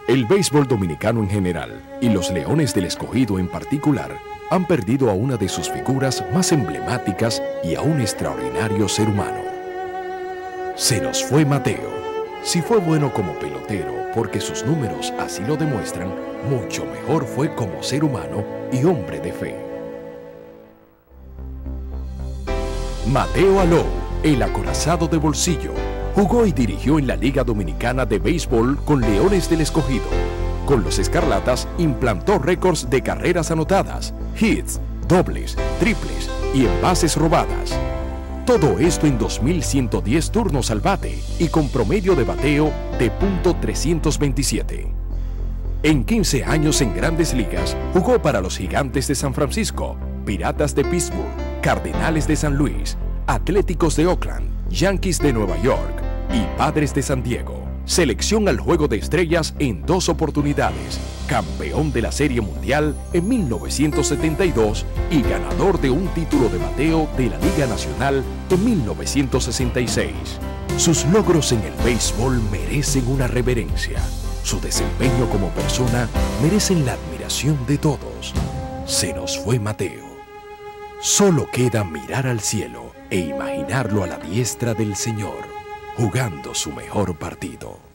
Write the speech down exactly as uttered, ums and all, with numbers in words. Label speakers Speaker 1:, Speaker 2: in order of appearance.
Speaker 1: El béisbol dominicano en general y los Leones del Escogido en particular han perdido a una de sus figuras más emblemáticas y a un extraordinario ser humano. Se nos fue Mateo. Si fue bueno como pelotero, porque sus números así lo demuestran, mucho mejor fue como ser humano y hombre de fe. Mateo Alou, el acorazado de bolsillo, jugó y dirigió en la Liga Dominicana de Béisbol con Leones del Escogido. Con los Escarlatas implantó récords de carreras anotadas, hits, dobles, triples y en bases robadas. Todo esto en dos mil ciento diez turnos al bate y con promedio de bateo de punto trescientos veintisiete. En quince años en Grandes Ligas jugó para los Gigantes de San Francisco, Piratas de Pittsburgh, Cardenales de San Luis, Atléticos de Oakland, Yankees de Nueva York y Padres de San Diego. Selección al Juego de Estrellas en dos oportunidades, campeón de la Serie Mundial en mil novecientos setenta y dos y ganador de un título de bateo de la Liga Nacional en mil novecientos sesenta y seis. Sus logros en el béisbol merecen una reverencia. Su desempeño como persona merecen la admiración de todos. Se nos fue Mateo. Solo queda mirar al cielo e imaginarlo a la diestra del Señor, jugando su mejor partido.